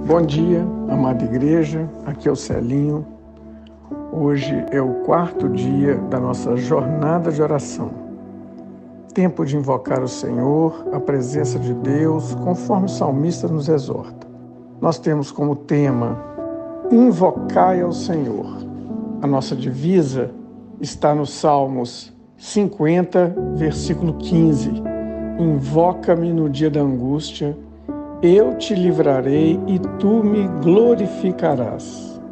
Bom dia, amada igreja, aqui é o Celinho. Hoje é o 4º dia da nossa jornada de oração. Tempo de invocar o Senhor, a presença de Deus, conforme o salmista nos exorta. Nós temos como tema, invocai ao Senhor. A nossa divisa está nos Salmos 50, versículo 15. Invoca-me no dia da angústia, eu te livrarei e tu me glorificarás.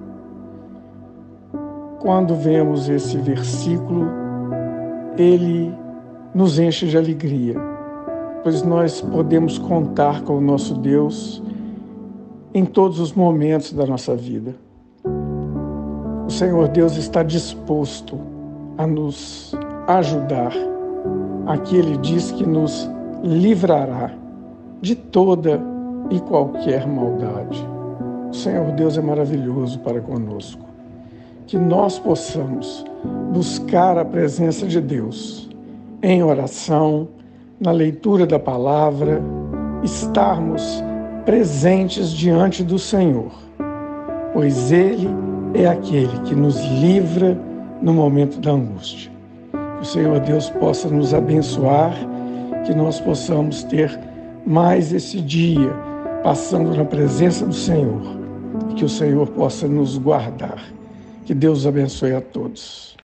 Quando vemos esse versículo, ele nos enche de alegria, pois nós podemos contar com o nosso Deus em todos os momentos da nossa vida. O Senhor Deus está disposto a nos ajudar. Aqui ele diz que nos livrará de toda e qualquer maldade. O Senhor Deus é maravilhoso para conosco. Que nós possamos buscar a presença de Deus em oração, na leitura da palavra, estarmos presentes diante do Senhor, pois Ele é aquele que nos livra no momento da angústia. Que o Senhor Deus possa nos abençoar, que nós possamos ter mais esse dia passando na presença do Senhor, e que o Senhor possa nos guardar. Que Deus abençoe a todos.